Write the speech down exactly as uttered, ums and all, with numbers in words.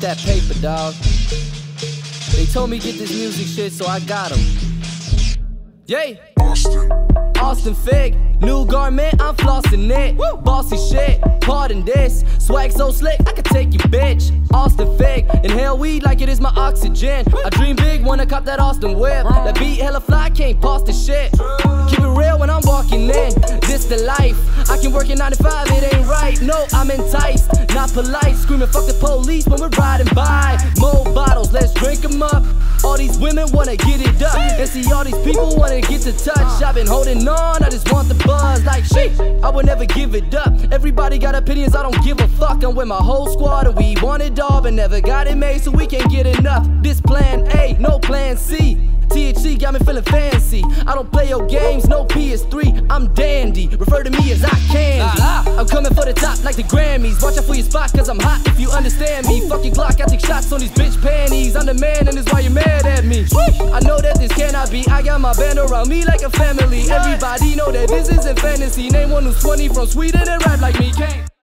that paper, dawg. They told me get this music shit, so I got 'em. Yay! Austin. Austin Fig, new garment, I'm flossing it. Woo. Bossy shit, pardon this. Swag so slick, I could take you, bitch. Austin Fig, inhale weed like it is my oxygen. Woo. I dream big, wanna cop that Austin whip. Woo. That beat hella fly, can't pause the shit. Woo. Keep it real when I'm walking in. This the life. I can work at nine to five, it ain't right. No, I'm enticed, not polite. Screaming fuck the police when we're riding by. More bottles, let's drink 'em up. All these women wanna get it up, and see all these people wanna get to touch. I've been holding on, I just want the buzz. Like shit, I would never give it up. Everybody got opinions, I don't give a fuck. I'm with my whole squad and we want it all, but never got it made, so we can't get enough. This plan A, no plan C. T H C got me feeling fancy. I don't play your games, no P S three. I'm dandy, refer to me as I candy. I'm coming for the top like the Grammys. Watch out for your spot, cause I'm hot if you understand me. Fuck your Glock, I take shots on these bitch panties. I'm the man and that's why you're mad at me. I know that this cannot be. I got my band around me like a family. Everybody know that this isn't fantasy. Name one who's twenty from Sweden and rap like me. Can't